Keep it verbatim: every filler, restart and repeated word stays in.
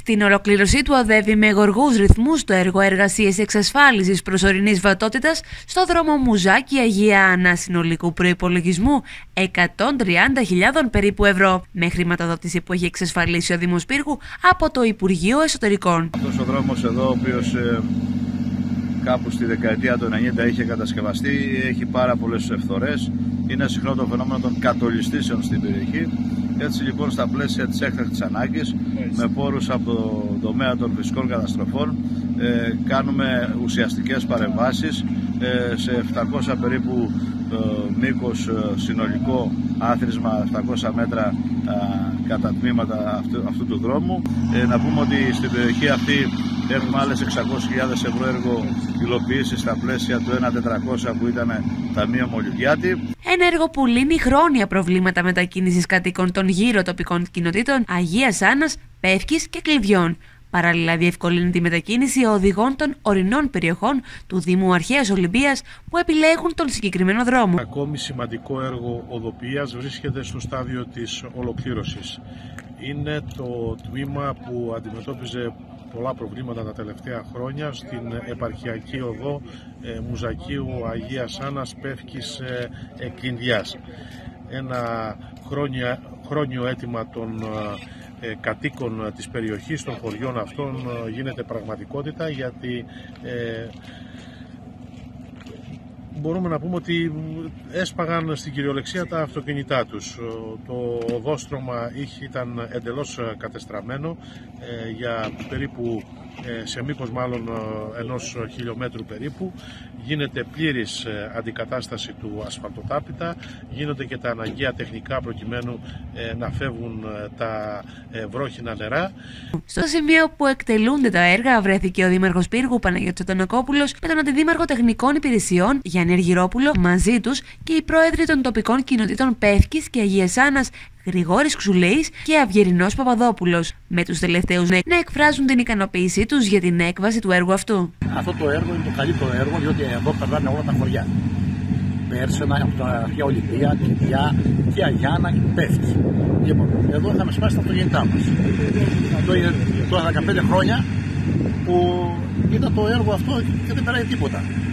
Στην ολοκλήρωσή του οδεύει με γοργούς ρυθμούς το έργο εργασίες εξασφάλισης προσωρινής βατότητας στο δρόμο Μουζάκη-Αγία Άννα συνολικού προϋπολογισμού εκατόν τριάντα χιλιάδων περίπου ευρώ, με χρηματοδότηση που έχει εξασφαλίσει ο Δήμος Πύργου από το Υπουργείο Εσωτερικών. Αυτός ο δρόμος εδώ, ο οποίος ε, κάπου στη δεκαετία του ενενήντα είχε κατασκευαστεί, έχει πάρα πολλές φθορές. Είναι συχνό το φαινόμενο των κατολιστήσεων στην περιοχή. Έτσι λοιπόν, στα πλαίσια της έκτακτης ανάγκης, με πόρους από το τομέα των φυσικών καταστροφών, ε, κάνουμε ουσιαστικές παρεμβάσεις ε, σε επτακόσια περίπου ε, μήκος ε, συνολικό άθροισμα, επτακόσια μέτρα ε, κατά τμήματα αυτού, αυτού του δρόμου. Ε, να πούμε ότι στην περιοχή αυτή έχουμε άλλες εξακόσιες χιλιάδες ευρώ έργο υλοποιήσεις στα πλαίσια του ένα τετρακόσια που ήταν Ταμείο Μολυβιάτη. Ένα έργο που λύνει χρόνια προβλήματα μετακίνησης κατοίκων των γύρω τοπικών κοινοτήτων Αγίας Άννας, Πεύκης και Κλειδιών. Παράλληλα, διευκολύνει τη μετακίνηση οδηγών των ορεινών περιοχών του Δήμου Αρχαίας Ολυμπίας που επιλέγουν τον συγκεκριμένο δρόμο. Ακόμη σημαντικό έργο οδοποιίας βρίσκεται στο στάδιο της ολοκλήρωσης. Είναι το τμήμα που αντιμετώπιζε πολλά προβλήματα τα τελευταία χρόνια στην επαρχιακή οδό ε, Μουζακίου Αγίας Άννας Πεύκης ε, ε, Κλινδιάς. Ένα χρόνια, χρόνιο αίτημα των ε, κατοίκων της περιοχής, των χωριών αυτών, ε, γίνεται πραγματικότητα, γιατί ε, μπορούμε να πούμε ότι έσπαγαν στην κυριολεξία τα αυτοκίνητά τους. Το οδόστρωμα ήταν εντελώς κατεστραμμένο ε, για περίπου, ε, σε μήκος μάλλον ενός χιλιόμετρου περίπου. Γίνεται πλήρης αντικατάσταση του ασφαλτοτάπητα, γίνονται και τα αναγκαία τεχνικά προκειμένου ε, να φεύγουν τα ε, βρόχινα νερά. Στο σημείο που εκτελούνται τα έργα βρέθηκε ο Δήμαρχος Πύργου Παναγιώτης Αντωνακόπουλος με τον Αντιδήμαρχο Τεχνικών Υπηρεσιών Γιάννη Αργυρόπουλο μαζί τους και οι πρόεδροι των τοπικών κοινοτήτων Πεύκης και Αγίας Άννας Γρηγόρης Ξουλέης και Αυγερινός Παπαδόπουλος, με τους τελευταίους να εκφράζουν την ικανοποίησή τους για την έκβαση του έργου αυτού. Αυτό το έργο είναι το καλύτερο έργο, διότι εδώ περνάνε όλα τα χωριά. Πέρσενα, από την Αρχαία Ολυμπία, Κλειδιά και Αγία Άννα και Πεύκη. Λοιπόν, εδώ είχαμε σπάσει τα αυτοκίνητά μας. Αυτό είναι τώρα δεκαπέντε χρόνια που ήταν το έργο αυτό και δεν περάει τίποτα.